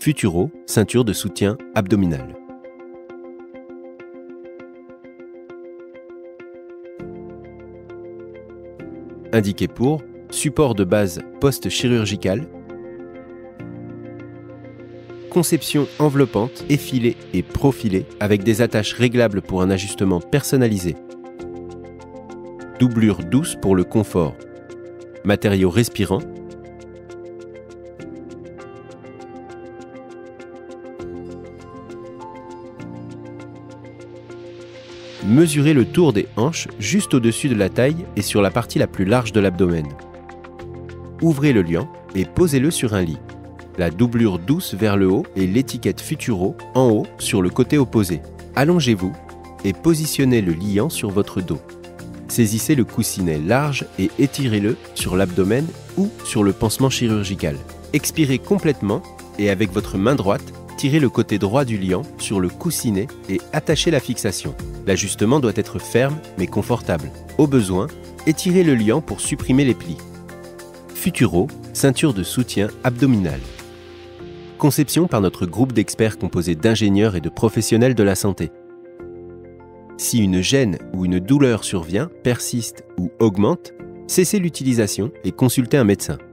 Futuro, ceinture de soutien abdominal. Indiqué pour support de base post-chirurgical, conception enveloppante, effilée et profilée avec des attaches réglables pour un ajustement personnalisé. Doublure douce pour le confort. Matériaux respirants. Mesurez le tour des hanches juste au-dessus de la taille et sur la partie la plus large de l'abdomen. Ouvrez le liant et posez-le sur un lit. La doublure douce vers le haut et l'étiquette Futuro en haut sur le côté opposé. Allongez-vous et positionnez le liant sur votre dos. Saisissez le coussinet large et étirez-le sur l'abdomen ou sur le pansement chirurgical. Expirez complètement et avec votre main droite, tirez le côté droit du liant sur le coussinet et attachez la fixation. L'ajustement doit être ferme mais confortable. Au besoin, étirez le liant pour supprimer les plis. Futuro, ceinture de soutien abdominal. Conception par notre groupe d'experts composé d'ingénieurs et de professionnels de la santé. Si une gêne ou une douleur survient, persiste ou augmente, cessez l'utilisation et consultez un médecin.